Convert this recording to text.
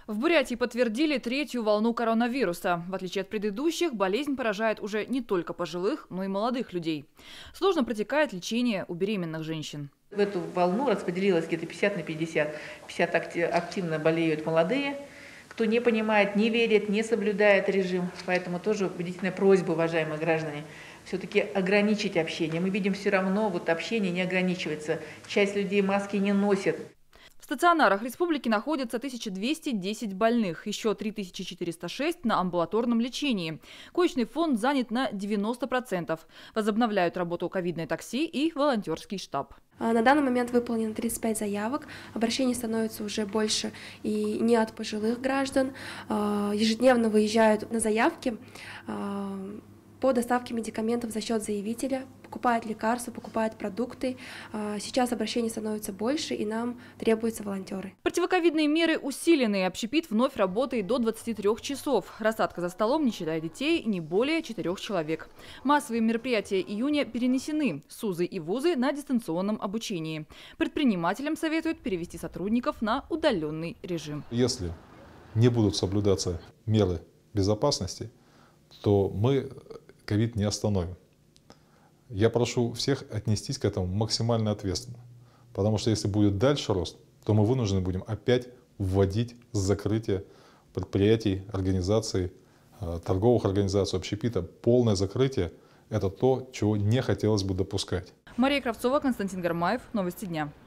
В Бурятии подтвердили третью волну коронавируса. В отличие от предыдущих, болезнь поражает уже не только пожилых, но и молодых людей. Сложно протекает лечение у беременных женщин. В эту волну распределилось где-то 50 на 50. 50 активно болеют молодые, кто не понимает, не верит, не соблюдает режим. Поэтому тоже убедительная просьба, уважаемые граждане, все-таки ограничить общение. Мы видим все равно, вот общение не ограничивается. Часть людей маски не носит. В стационарах республики находится 1210 больных, еще 3406 на амбулаторном лечении. Коечный фонд занят на 90%. Возобновляют работу ковидное такси и волонтерский штаб. На данный момент выполнено 35 заявок, обращений становится уже больше и не от пожилых граждан. Ежедневно выезжают на заявки по доставке медикаментов за счет заявителя, покупают лекарства, покупают продукты. Сейчас обращений становится больше, и нам требуются волонтеры. Противоковидные меры усилены. Общепит вновь работает до 23 часов. Рассадка за столом, не считая детей, не более 4 человек. Массовые мероприятия июня перенесены. СУЗы и вузы на дистанционном обучении. Предпринимателям советуют перевести сотрудников на удаленный режим. Если не будут соблюдаться меры безопасности, то мы ковид не остановим. Я прошу всех отнестись к этому максимально ответственно. Потому что если будет дальше рост, то мы вынуждены будем опять вводить закрытие предприятий, организаций, торговых организаций, общепита. Полное закрытие – это то, чего не хотелось бы допускать. Мария Кравцова, Константин Гармаев. Новости дня.